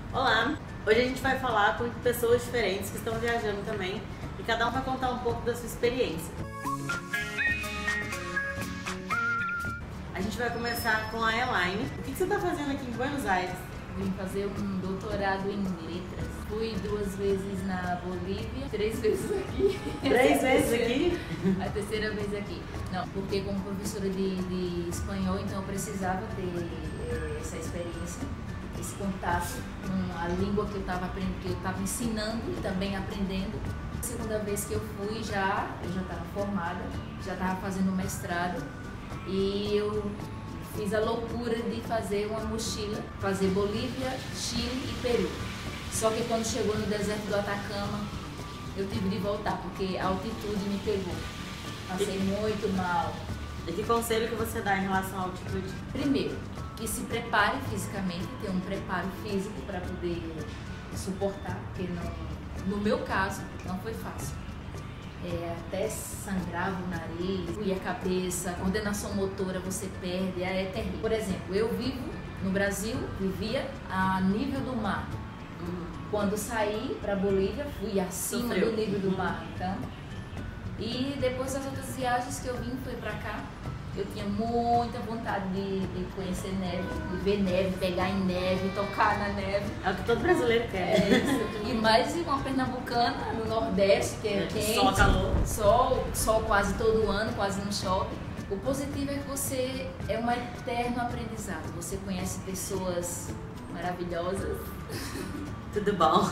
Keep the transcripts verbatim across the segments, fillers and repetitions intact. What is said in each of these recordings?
Olá! Hoje a gente vai falar com pessoas diferentes que estão viajando também e cada um vai contar um pouco da sua experiência. A gente vai começar com a Elaine. O que você está fazendo aqui em Buenos Aires? Vim fazer um doutorado em letras. Fui duas vezes na Bolívia, três vezes aqui. Três vezes aqui? A terceira vez aqui. Não, porque como professora de, de espanhol, então eu precisava ter eh, essa experiência, esse contato com a língua que eu estava aprendendo, que eu estava ensinando e também aprendendo. A segunda vez que eu fui, já eu já estava formada, já estava fazendo mestrado e eu fiz a loucura de fazer uma mochila, fazer Bolívia, Chile e Peru. Só que quando chegou no deserto do Atacama, eu tive de voltar, porque a altitude me pegou. Passei muito mal. E que conselho que você dá em relação à altitude? Primeiro, que se prepare fisicamente, ter um preparo físico para poder suportar, porque não, no meu caso não foi fácil. É, até sangrava o nariz, doía a cabeça, a coordenação motora você perde, é terrível. Por exemplo, eu vivo no Brasil, vivia a nível do mar. Uhum. Quando saí para Bolívia, fui acima Sofreu. do nível do mar. Então, e depois das outras viagens que eu vim, foi para cá, eu tinha muita vontade de, de conhecer neve, de ver neve, pegar em neve, tocar na neve. É o que todo brasileiro quer. É isso. E mais uma pernambucana no Nordeste, que é quente, Sol, calor. sol, sol quase todo ano, quase não chove. O positivo é que você é um eterno aprendizado. Você conhece pessoas maravilhosas. Tudo bom?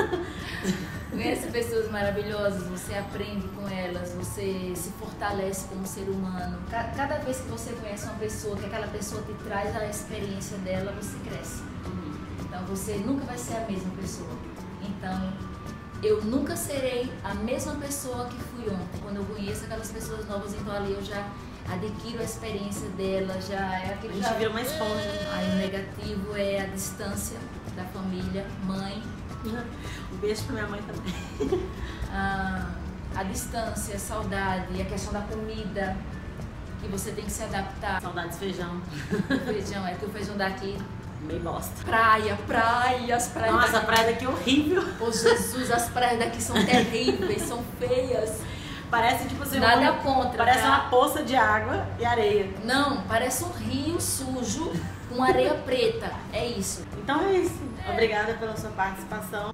Conhece pessoas maravilhosas, você aprende com elas, você se fortalece como ser humano. Cada vez que você conhece uma pessoa, que aquela pessoa te traz a experiência dela, você cresce. Então você nunca vai ser a mesma pessoa. Então eu nunca serei a mesma pessoa que fui ontem. Quando eu conheço aquelas pessoas novas, então ali eu já adquiro a experiência dela, já é aquilo. A gente já vira uma esponja. Aí o negativo é a distância da família, mãe. Um beijo pra minha mãe também. A, a distância, a saudade, a questão da comida, que você tem que se adaptar. Saudades de feijão. O feijão, é que o feijão daqui. Meio bosta. Praia, praia, as praias. Nossa, a daqui. praia daqui é horrível. Ô Jesus, as praias daqui são terríveis, são feias. Parece tipo assim, Nada uma, contra, parece tá? uma poça de água e areia. Não, parece um rio sujo com areia preta. É isso. Então é isso. Obrigada pela sua participação.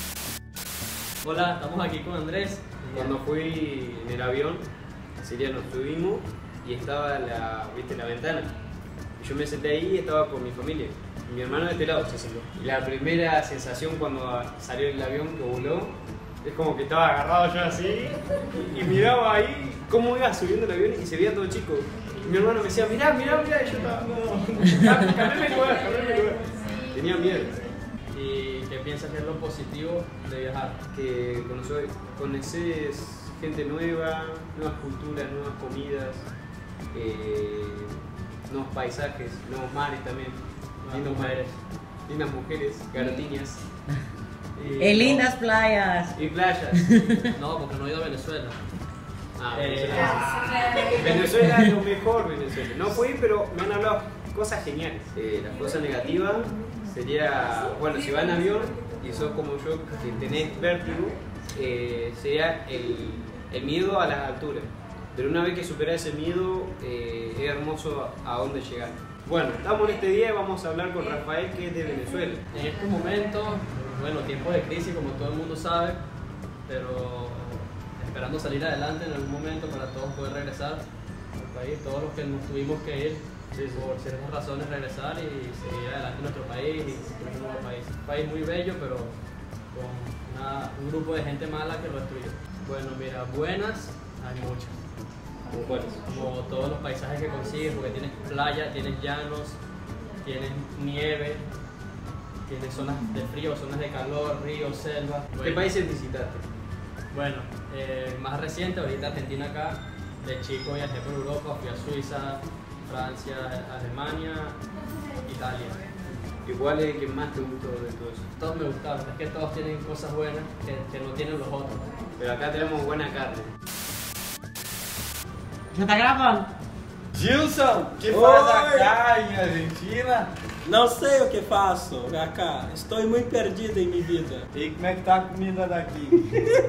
Hola, estamos aquí con Andrés. Cuando fui en el avión, Siria nos subimos y estaba la, ¿viste, la ventana. Y yo me senté ahí y estaba con mi familia. Y mi hermano de este lado se sentó. Y la primera sensación cuando salió el avión que voló, es como que estaba agarrado yo así y, y miraba ahí cómo iba subiendo el avión y se veía todo chico. Y mi hermano me decía, mirá, mirá, mirá, y yo estaba, no, cambiame el lugar, cambiame el lugar. Tenía miedo. ¿Y qué piensas que es lo positivo de viajar? Que conoces, conoces gente nueva, nuevas culturas, nuevas comidas, eh, nuevos paisajes, nuevos mares también, Nuevas lindas mujeres. mujeres, lindas mujeres, gartiñas. Y, En lindas playas. Y playas. No, porque no he ido a Venezuela. Ah, Eh, Venezuela. Venezuela es lo mejor, Venezuela. No fui, pero me han hablado cosas geniales. Eh, las cosas negativas sería, bueno, si vas en avión y sos como yo, que tenés vértigo, eh, sería el, el miedo a las alturas. Pero una vez que superás ese miedo, eh, es hermoso a dónde llegar. Bueno, estamos en este día y vamos a hablar con Rafael, que es de Venezuela. En estos momentos, bueno, tiempos de crisis como todo el mundo sabe, pero esperando salir adelante en algún momento para todos poder regresar al país, todos los que nos tuvimos que ir Sí, sí. por ciertas razones regresar y seguir adelante en nuestro país y construir un nuevo país. Un país muy bello, pero con una- un grupo de gente mala que lo destruyó. Bueno, mira, buenas hay muchas. Como cuáles. Como todos los paisajes que consigues, porque tienes playa, tienes llanos, tienes nieve, tienes zonas de frío, zonas de calor, ríos, selva. ¿Qué Bueno, países visitaste? Bueno, eh, más reciente, ahorita Argentina acá, de chico viajé por Europa, fui a Suiza, Francia, Alemania, Italia. ¿Y cuál es el que más te gustó de todo eso? Todos me gustaron, es que todos tienen cosas buenas que, que no tienen los otros. Pero acá tenemos buena carne. Já tá gravando? Gilson, que Oi! faz acá em Argentina? Não sei o que faço, Kaká. Estou muito perdido em minha vida. E como é que tá a comida daqui?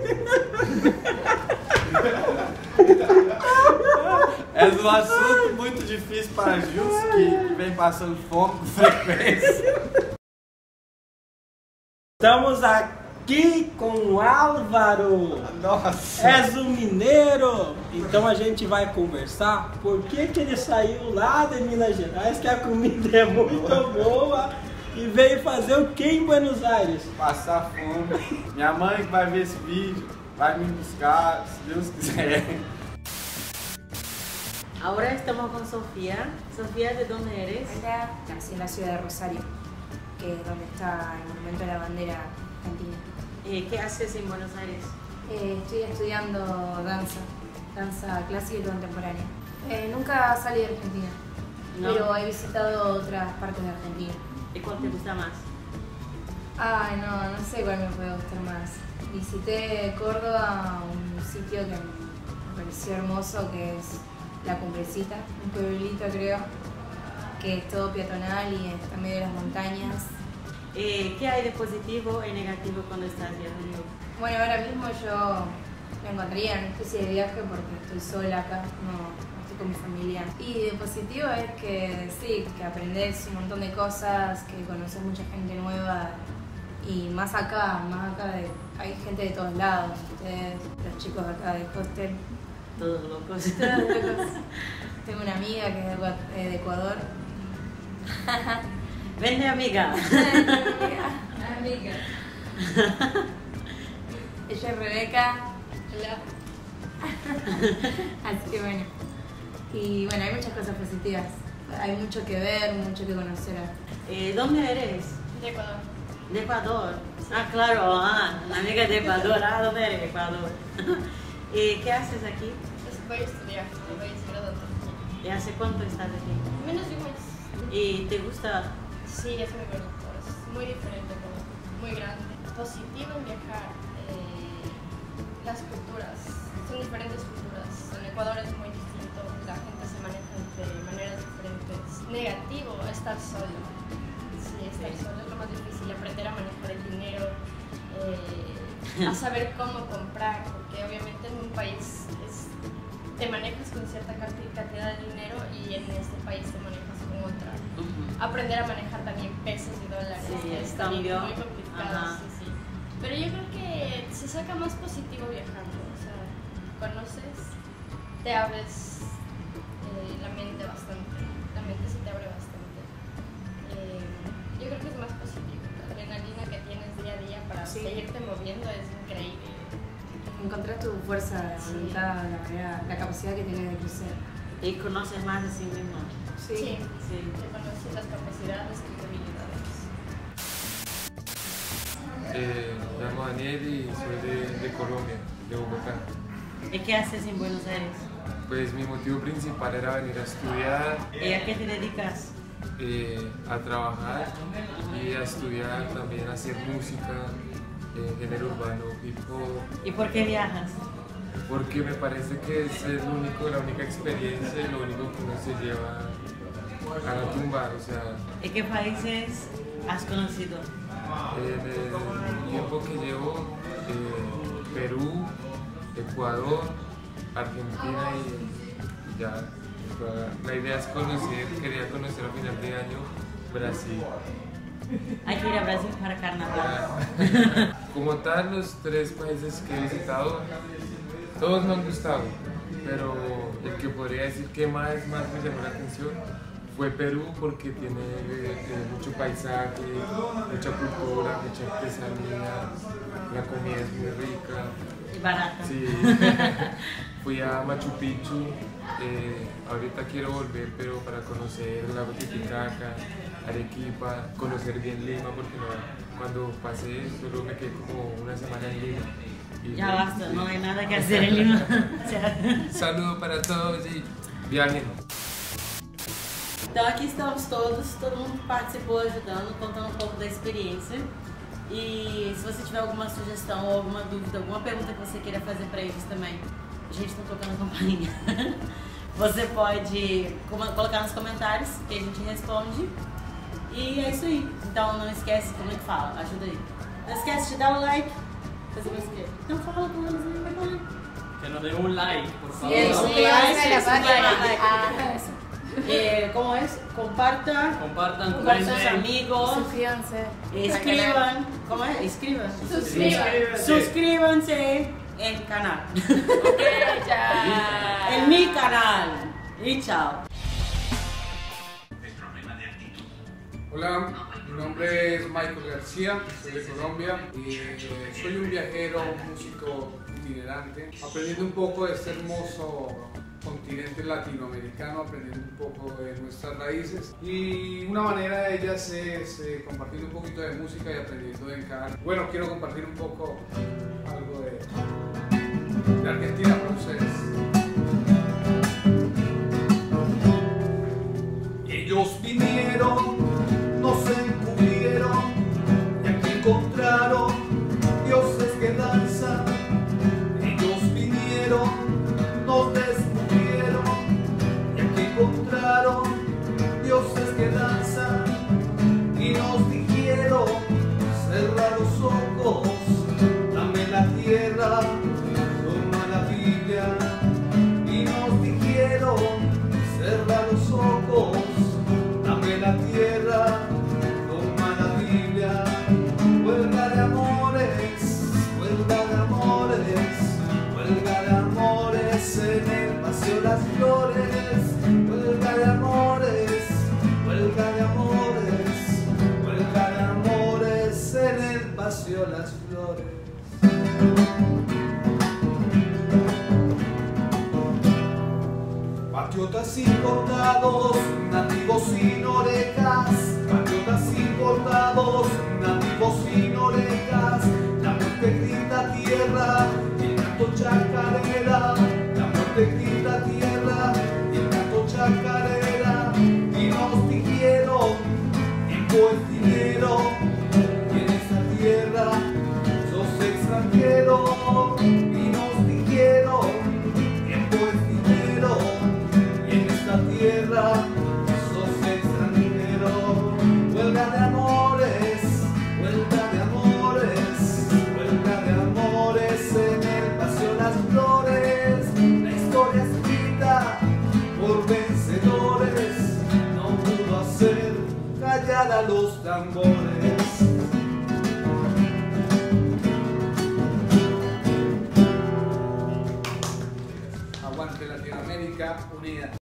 É um assunto muito difícil para Jus, que vem passando fome com frequência. Estamos aqui com o Álvaro. Nossa! És um mineiro. Então a gente vai conversar por que que ele saiu lá de Minas Gerais, que a comida é muito boa, e veio fazer o que em Buenos Aires? Passar fome. Minha mãe que vai ver esse vídeo vai me buscar, se Deus quiser. Ahora estamos con Sofía. Sofía, ¿de dónde eres? Hola, nací en la ciudad de Rosario, que es donde está el monumento de la bandera argentina. Eh, ¿Qué haces en Buenos Aires? Eh, estoy estudiando danza, danza clásica y contemporánea. Eh, nunca salí de Argentina, No. pero he visitado otras partes de Argentina. ¿Y cuál te gusta más? Ay, no, no sé cuál me puede gustar más. Visité Córdoba, un sitio que me pareció hermoso, que es La Cumbrecita, un pueblito creo, que es todo peatonal y está en medio de las montañas. Eh, ¿Qué hay de positivo y negativo cuando estás viajando? Bueno, ahora mismo yo me encontraría en una especie de viaje porque estoy sola acá, no, no estoy con mi familia. Y de positivo es que sí, que aprendes un montón de cosas, que conoces mucha gente nueva y más acá, más acá de, hay gente de todos lados, ustedes, los chicos acá de hostel. Todos locos. Todos locos. Tengo una amiga que es de Ecua- eh, de Ecuador. Vende, amiga. Amiga. Ella es Rebeca. Hola. Así que bueno. Y bueno, hay muchas cosas positivas. Hay mucho que ver, mucho que conocer. Eh, ¿Dónde eres? De Ecuador. De Ecuador. Ah, claro, ah, una amiga de Ecuador. Ah, ¿dónde eres? Ecuador. ¿Y qué haces aquí? Voy a estudiar, voy a estudiar odontología. ¿Y hace cuánto estás aquí? Menos de un mes. ¿Y te gusta? Sí, es muy bonito, es muy diferente, como muy grande. Positivo en viajar, eh, las culturas, son diferentes culturas. En Ecuador es muy distinto, la gente se maneja de maneras diferentes. Negativo, estar solo. Sí, estar solo es lo más difícil, aprender a manejar el dinero, eh, a saber cómo comprar, porque obviamente en un país es, te manejas con cierta cantidad de dinero y en este país te manejas con otra. Aprender a manejar también pesos y dólares, Sí, que es el también cambio. muy complicado. Ajá. Sí, sí. Pero yo creo que se saca más positivo viajando, o sea, conoces, te abres eh, la mente bastante, la mente se te abre bastante. Eh, yo creo que es más positivo, la adrenalina que tienes día a día para Sí. seguirte moviendo es increíble. Encontrar tu fuerza de Sí. voluntad, la, manera, la capacidad que tienes de crecer. ¿Y conoces más de sí mismo? Sí, Sí. te conoces las capacidades y debilidades. Eh, me llamo Daniel y soy de, de Colombia, de Bogotá. ¿Y qué haces en Buenos Aires? Pues mi motivo principal era venir a estudiar, ¿Y a qué te dedicas? eh, a trabajar y a estudiar también, a hacer música, eh, género urbano, hip hop, ¿Y por qué viajas? porque me parece que es el único, la única experiencia y lo único que uno se lleva a la tumba, o sea, ¿Y qué países has conocido? en el tiempo que llevo, eh, Perú, Ecuador, Argentina y ya. La idea es conocer, quería conocer a final de año Brasil. Hay que ir a Brasil para carnaval. Como tal, los tres países que he visitado, todos me han gustado, pero el que podría decir que más, más me llamó la atención fue Perú porque tiene eh, mucho paisaje, mucha cultura, mucha artesanía, la comida es muy rica. Y barata. Sí, fui a Machu Picchu, eh, ahorita quiero volver pero para conocer el lago Titicaca, Arequipa, conocer bien Lima porque no, cuando pasé solo me quedé como una semana en Lima. Y Ya me- basta, no hay nada que hacer en Lima. O sea, Saludo para todos y viajen. Então aqui estamos todos, todo mundo participou ajudando, contando um pouco da experiência. E se você tiver alguma sugestão ou alguma dúvida, alguma pergunta que você queira fazer para eles também, a gente está tocando campainha. Você pode colocar nos comentários que a gente responde. E é isso aí. Então não esquece, como é que fala? Ajuda aí. Não esquece de dar o like. Fazer mais o quê? Então fala com eles aí, vai dar like. Que nos den un like, por favor. Sí, Sí, like, sí, la sí, página. like. Ah, eso. Eh, ¿Cómo es? Comparta Compartan, con sus comenten. amigos. Suscríbanse. Escriban. ¿Cómo es? Escriban. Suscríbanse. Suscríbanse en canal. Ok, chao. En mi canal. Y chao. Hola, mi nombre es Michael García, soy de Colombia y eh, soy un viajero, un músico itinerante, aprendiendo un poco de este hermoso continente latinoamericano, aprendiendo un poco de nuestras raíces, y una manera de ellas es eh, compartiendo un poquito de música y aprendiendo en cada... Bueno, quiero compartir un poco algo de, de Argentina para ustedes. Ellos vinieron, nos encubrieron y aquí encontraron dioses que danzan. Ellos vinieron, nos descubrieron y aquí encontraron dioses que danzan y nos dijeron: cerra los ojos, dame la tierra, toma la Biblia. Y nos dijeron: cerra los ojos, dame la tierra, toma la Biblia. Huelga de amores, huelga de amores, huelga de amores en el Paseo Las Flores. Huelga de amores, huelga de amores, huelga de amores en el Paseo Las Flores. Patriotas importados, nativos sin orejas. Patriotas importados, nativos sin orejas. La muerte grita tierra, y el canto chacarera. La muerte grita tierra, y el canto chacarera. Y nos dijeron: tiempo es dinero, y en esta tierra sos extranjero. Y nos dijeron: tiempo es dinero, tierra, sos extranjero. Huelga de amores, huelga de amores, huelga de amores en el Paseo Las Flores. La historia escrita por vencedores no pudo hacer callar a los tambores. Aguante Latinoamérica unida.